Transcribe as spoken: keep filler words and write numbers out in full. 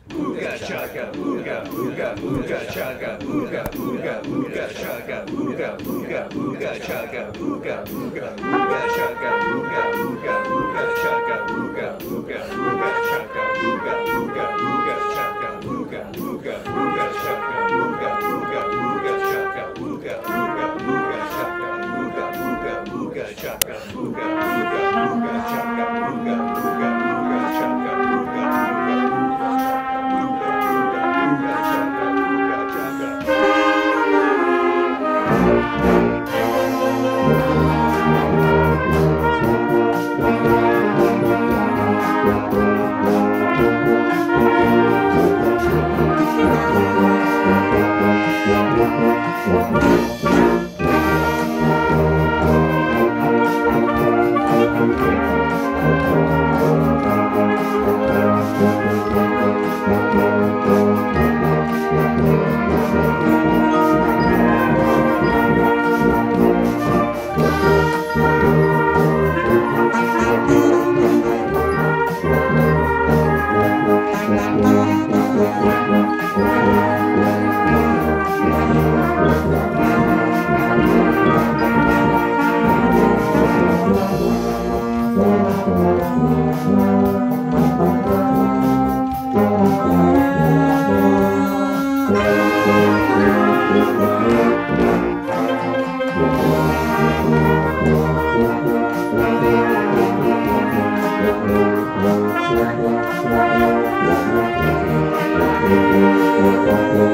Ooga chaka, ooga, ooga, ooga chaka, ooga, ooga, ooga chaka, ooga, ooga, ooga chaka, ooga, ooga, ooga chaka, ooga, ooga, ooga chaka, ooga, ooga, ooga chaka, ooga, ooga, ooga chaka, ooga, ooga, ooga chaka, ooga, ooga, ooga chaka, ooga, ooga, ooga chaka, ooga, ooga, ooga chaka, ooga, ooga, ooga chaka, ooga, ooga, ooga chaka, ooga, Thank you.